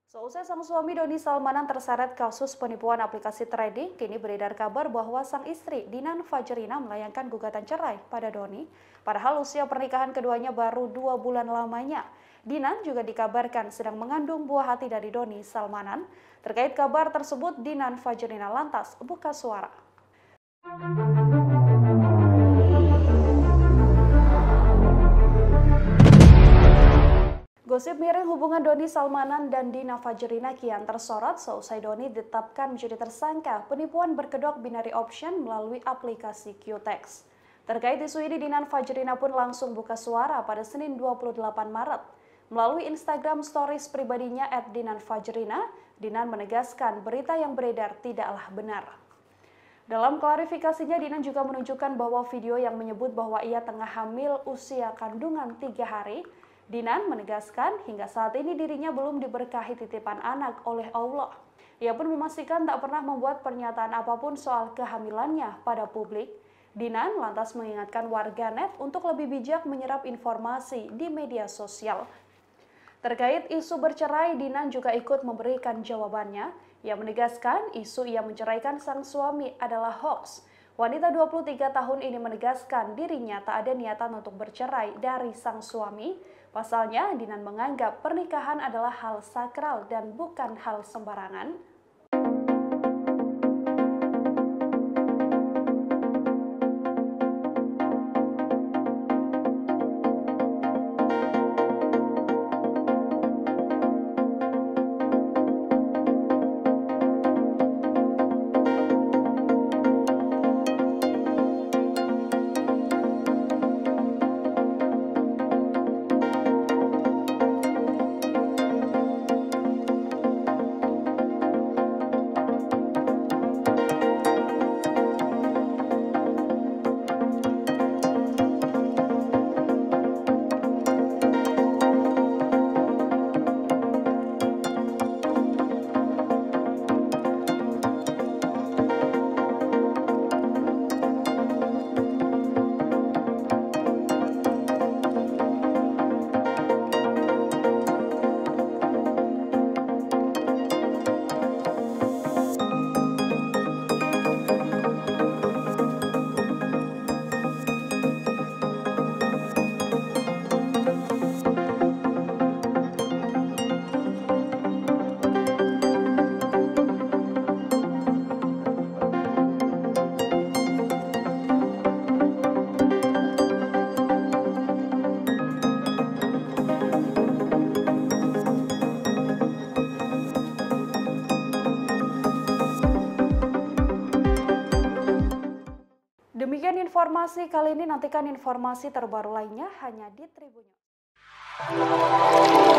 Seusai sang suami Doni Salmanan terseret kasus penipuan aplikasi trading, kini beredar kabar bahwa sang istri Dinan Fajrina melayangkan gugatan cerai pada Doni. Padahal usia pernikahan keduanya baru 2 bulan lamanya. Dinan juga dikabarkan sedang mengandung buah hati dari Doni Salmanan. Terkait kabar tersebut, Dinan Fajrina lantas buka suara. Gosip miring hubungan Doni Salmanan dan Dina Fajrina kian tersorot seusai Doni ditetapkan menjadi tersangka penipuan berkedok binary option melalui aplikasi QTex. Terkait isu ini, Dinan Fajrina pun langsung buka suara pada Senin 28 Maret. Melalui Instagram Stories pribadinya @dinanfajrina, Dinan menegaskan berita yang beredar tidaklah benar. Dalam klarifikasinya, Dinan juga menunjukkan bahwa video yang menyebut bahwa ia tengah hamil usia kandungan 3 hari, Dinan menegaskan hingga saat ini dirinya belum diberkahi titipan anak oleh Allah. Ia pun memastikan tak pernah membuat pernyataan apapun soal kehamilannya pada publik. Dinan lantas mengingatkan warganet untuk lebih bijak menyerap informasi di media sosial. Terkait isu bercerai, Dinan juga ikut memberikan jawabannya. Ia menegaskan isu ia menceraikan sang suami adalah hoax. Wanita 23 tahun ini menegaskan dirinya tak ada niatan untuk bercerai dari sang suami. Pasalnya, Dinan menganggap pernikahan adalah hal sakral dan bukan hal sembarangan. Demikian informasi kali ini, nantikan informasi terbaru lainnya hanya di Tribun News.